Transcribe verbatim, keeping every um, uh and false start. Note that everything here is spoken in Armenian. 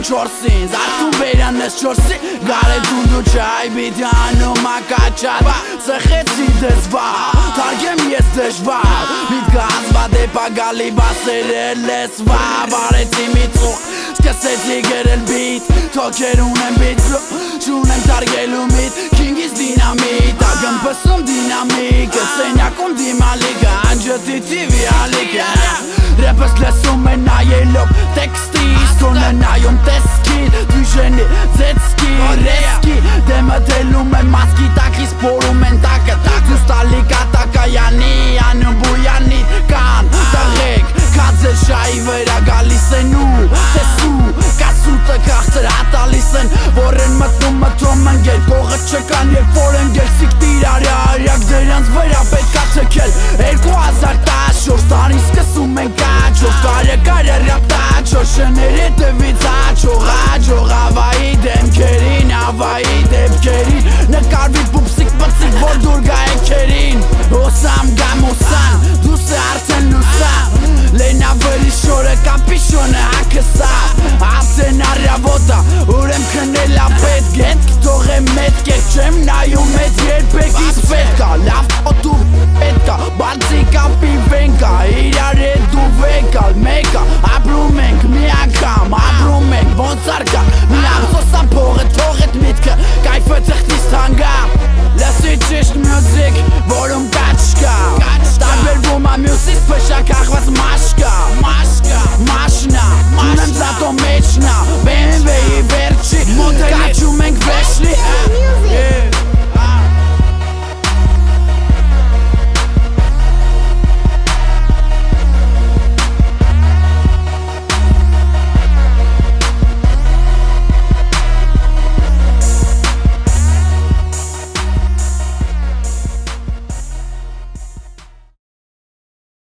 չորսին Զարդում վերանես չորսի Գարետուն դու չայ բիդի անում ակաչատ Սխեցի դզվա Թարգեմ ես դժվար Միտքը ազվատ է պագալի բասերը լեսվա Բարեցի միծուղ Սկսեցի գրել բիտ Թոքեր ունեմ բիտ Չունեմ թարգելու միտ Քինգիս դինամիտ Ագն պսում դինամիկը Սենյակում դիմալիկը Անջտի տիվի ալիկը Ռեպս լսում է նայելով տեքստի Իսկոնը նայում տեսքին Դույժենի ձեցքի Ռեսքի Դեմը դելում է մասկի տակիս Պորում են տակը Դուստալի կատակայանի Անում բույանիտ կան Տղեք Կածել շայի վրա գալիս են ու Տեսու Կասուտը կաղցր հատալիս են Որ են մտնում մտում են գել Կողը չկան երբ որ են գել Սիկտիր արյա արյակ դրանց վրա պետք ա թքել Երկու հազար տասնչորս տարի սկսում են կաչող Կարը կարը ռապտաչող Շներ հետևից աչող Աչող ավայի դեմքերին Ավայի դեպքերին Նկարվի պուպսիկ պծիկ որ դուր գա էքերին Հոսամ գամ հոսան Դուս է արդեն լուսան Լենա վրի շորը կապիշոնը հակսա Արդեն առյավոտա Ուրեմ քնելա պետք Ետ կտող է մետ Ետ չեմ նայում էտ երբեք իս պետքա Լավ օտու պետքա Բարձի կապի վենքա Իրար է դու վեկալ մեկա Ապրում ենք մի անգամ Ապրում ենք ոնց արկա Մի աղսոսա փողը թող էտ միտքը Կայֆը ծխտիս թանգա Լսի ճիշտ մյուզիկ Որում կաչ կա Տարբերվում ա մյուսից փշակ աղված մաշկա Մաշկա Մաշնա Ունեմ զատո մեջնա բի էմ վեի վերջի Կաչում ենք վեշլի